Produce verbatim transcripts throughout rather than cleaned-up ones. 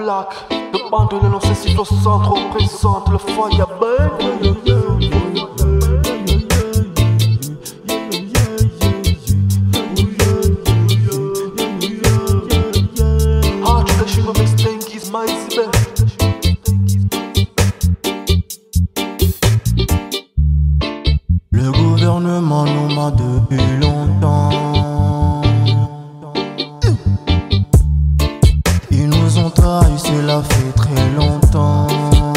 plaque. Le bande de nos situations trop présente, le fire burn. Le gouvernement nous ment depuis longtemps. Ils nous ont trahis, cela fait très longtemps.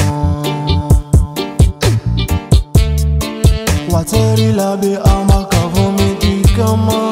Wateri la be amaka vos médicaments.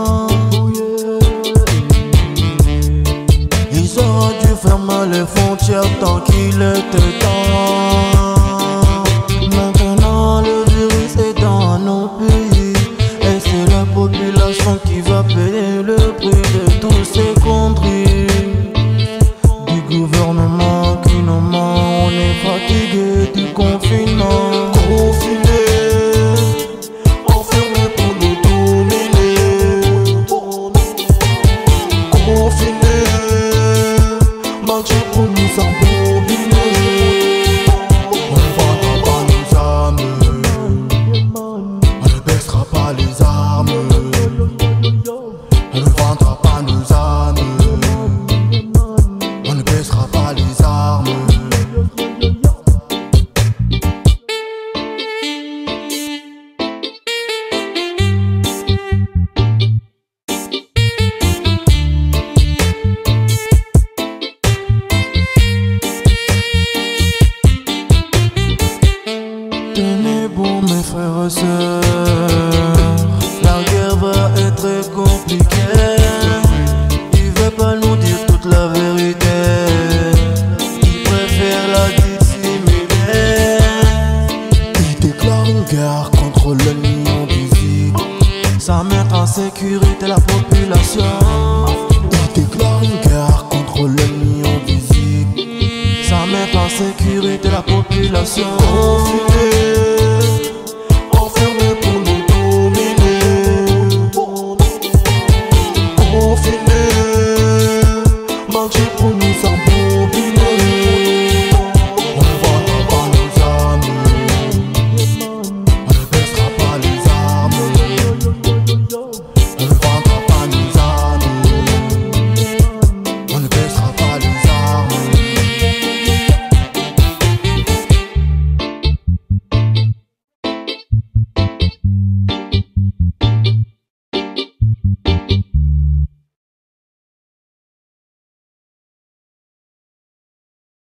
Ils auraient dû fermer les frontières tant qu'il était temps. Maintenant le virus est dans nos pays et c'est la population qui va payer le prix de tous ces conneries du gouvernement qui nous ment. On est fatigué du confinement. Confiné, enfermé pour nous dominer. Confiné, marché pour nous embobiner. Les armes, on ne vendra pas nos armes, on ne baissera pas les armes. Tenez bon mes frères et sœurs, la guerre va être compliquée. Il veut pas nous dire toute la vérité, il préfère la dissimuler. Il déclare une guerre contre l'ennemi invisible, ça met en sécurité la population. Il déclare une guerre contre l'ennemi invisible, ça met en sécurité la population. Confiné,